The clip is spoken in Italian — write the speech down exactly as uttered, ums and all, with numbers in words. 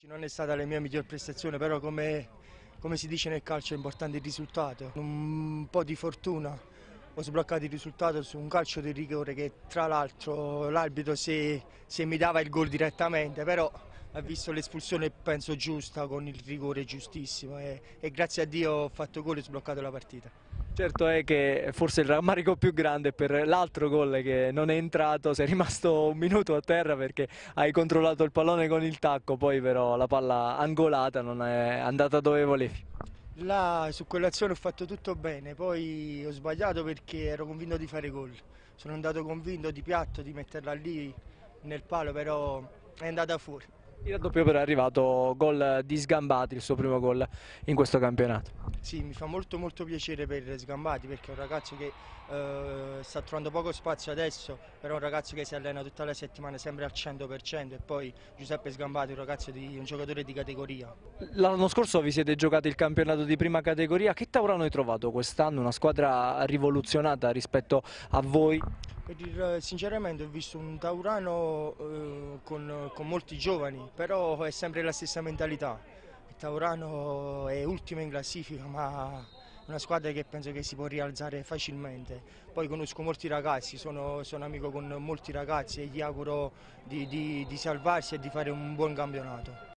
Non è stata la mia miglior prestazione, però come, come si dice nel calcio è importante il risultato. Un po' di fortuna, ho sbloccato il risultato su un calcio di rigore che tra l'altro l'arbitro se, se mi dava il gol direttamente, però ha visto l'espulsione penso giusta con il rigore giustissimo e, e grazie a Dio ho fatto gol e sbloccato la partita. Certo è che forse il rammarico più grande è per l'altro gol che non è entrato, sei rimasto un minuto a terra perché hai controllato il pallone con il tacco, poi però la palla angolata non è andata dove volevi. Là su quell'azione ho fatto tutto bene, poi ho sbagliato perché ero convinto di fare gol. Sono andato convinto di piatto di metterla lì nel palo, però è andata fuori. Il raddoppio però è arrivato gol di Sgambati, il suo primo gol in questo campionato. Sì, mi fa molto molto piacere per Sgambati perché è un ragazzo che eh, sta trovando poco spazio adesso, però è un ragazzo che si allena tutta la settimana sempre al cento per cento e poi Giuseppe Sgambati è un ragazzo di un giocatore di categoria. L'anno scorso vi siete giocati il campionato di prima categoria, che Taurano hai trovato quest'anno? Una squadra rivoluzionata rispetto a voi? Per dire, sinceramente ho visto un Taurano eh, con, con molti giovani, però è sempre la stessa mentalità. Il Taurano è ultimo in classifica, ma è una squadra che penso che si può rialzare facilmente. Poi conosco molti ragazzi, sono, sono amico con molti ragazzi e gli auguro di, di, di salvarsi e di fare un buon campionato.